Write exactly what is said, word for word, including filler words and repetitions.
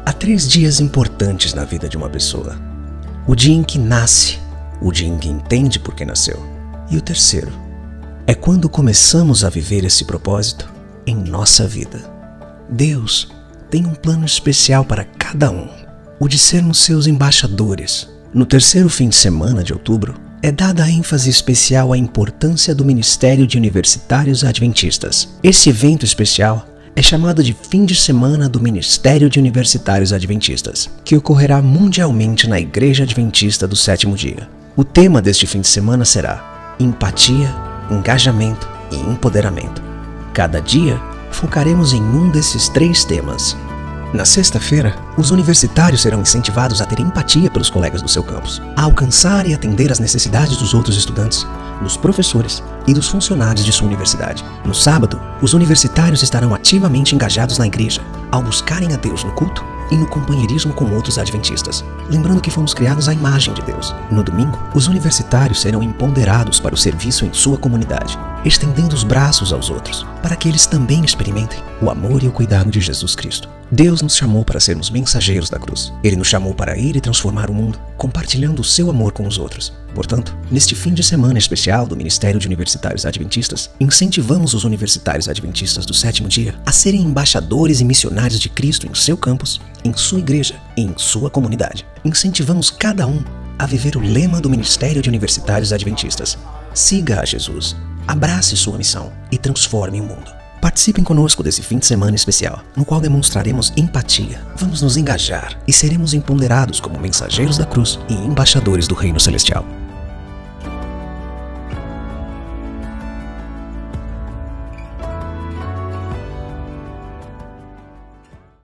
Há três dias importantes na vida de uma pessoa: o dia em que nasce, o dia em que entende por que nasceu, e o terceiro é quando começamos a viver esse propósito em nossa vida. Deus tem um plano especial para cada um, o de sermos seus embaixadores. No terceiro fim de semana de outubro, é dada ênfase especial à importância do Ministério de Universitários Adventistas. Esse evento especial é chamado de Fim de Semana do Ministério de Universitários Adventistas, que ocorrerá mundialmente na Igreja Adventista do Sétimo Dia. O tema deste fim de semana será empatia, engajamento e empoderamento. Cada dia, focaremos em um desses três temas. Na sexta-feira, os universitários serão incentivados a ter empatia pelos colegas do seu campus, a alcançar e atender às necessidades dos outros estudantes, dos professores e dos funcionários de sua universidade. No sábado, os universitários estarão ativamente engajados na igreja, ao buscarem a Deus no culto e no companheirismo com outros adventistas, lembrando que fomos criados à imagem de Deus. No domingo, os universitários serão empoderados para o serviço em sua comunidade, estendendo os braços aos outros, para que eles também experimentem o amor e o cuidado de Jesus Cristo. Deus nos chamou para sermos mensageiros da cruz. Ele nos chamou para ir e transformar o mundo, compartilhando o seu amor com os outros. Portanto, neste fim de semana especial do Ministério de Universitários Adventistas, incentivamos os universitários adventistas do sétimo dia a serem embaixadores e missionários de Cristo em seu campus, em sua igreja e em sua comunidade. Incentivamos cada um a viver o lema do Ministério de Universitários Adventistas: siga a Jesus, abrace sua missão e transforme o mundo. Participem conosco desse fim de semana especial, no qual demonstraremos empatia, vamos nos engajar e seremos empoderados como mensageiros da cruz e embaixadores do Reino Celestial.